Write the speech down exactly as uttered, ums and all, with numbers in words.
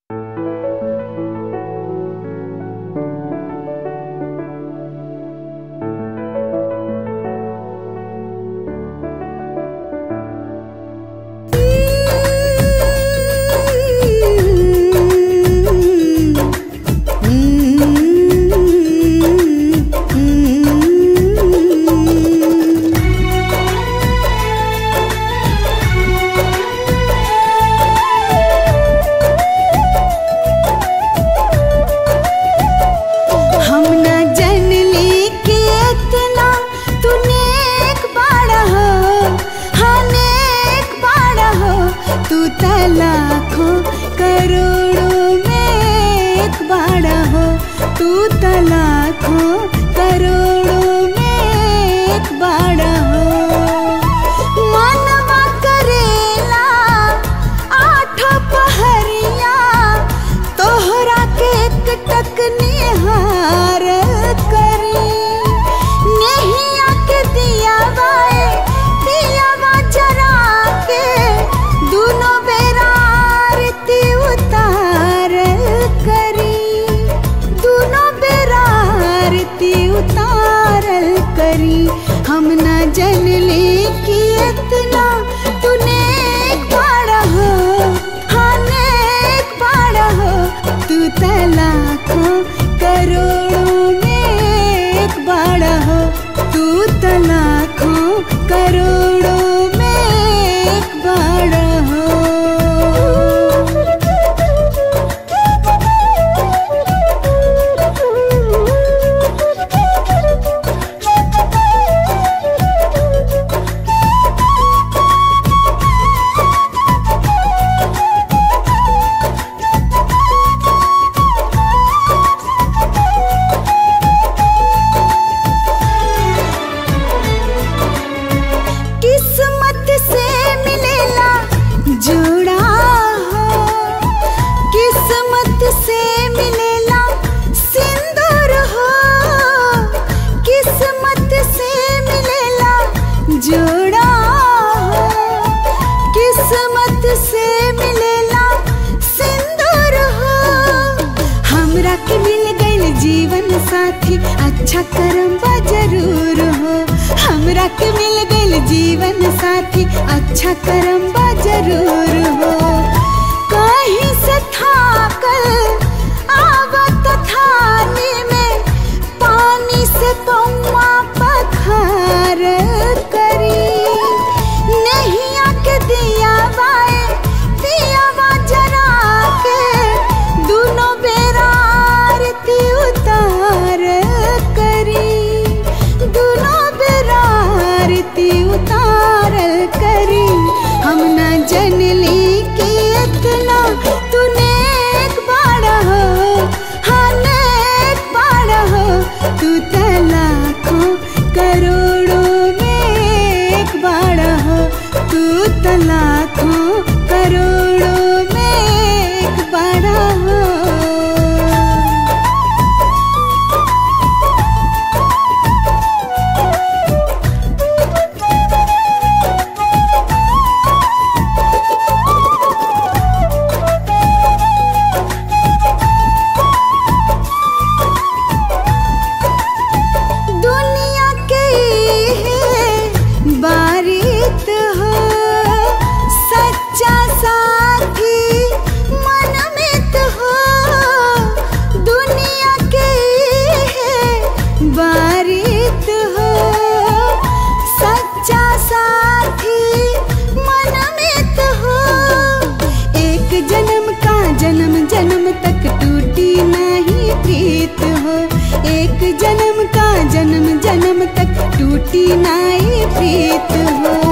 लाखों करोड़ों में एक बाड़ा हो, तू तो लाखों करोड़ों में एक बाड़ा हो। मनवा करेला आठों पहरिया तोहरा के एक टक निहार करी। नेहिया के दिया बाए दिया बा जरा के दोनों बेरा आरती उतार करी, दोनों बेरा आरती उतार करी। हम ना जनले कि इतना तूने एक बाड़ा हो, हाँ एक बाड़ा हो। तू तो लाखों करोड़ों में एक बाड़ा हो, तू तो लाखों करोड़ों में एक बाड़ा हो। किस्मत से मिलेला जोड़ा हो, किस्मत से मिलेला सिंदूर हो, किस्मत से मिलेला जोड़ा हो, किस्मत से मिलेला सिंदूर हो। हमरा के मिल गइल जीवन साथी अच्छा करम बा जरूर हो। हमरा के मिल गइल जीवन साथी अच्छा करम बा जरूर हो। कहीं से थाकल आवत थाली में पानी से पौवा पखार करी। नैया के दिया बाए दिया बा जरा के दोनों बेरा आरती उतार करी, दोनों बेरा आरती उतार करी। हम ना जनली कि इतना तूने एक बाड़ा हो, हाँ एक बाड़ा हो। तू तो लाखों करोड़ों में एक बाड़ा हो, तू तो लाखों करोड़ों में एक बाड़ा हो। दुनिया के बारित हो सच्चा साथी मनमित हो। दुनिया के बारित हो सच्चा साथी मनमित हो। एक जन्म का जन्म जन्म तक टूटी नहीं प्रीत हो, एक जन्म का जन्म जन्म तक टूटी नहीं प्रीत हो।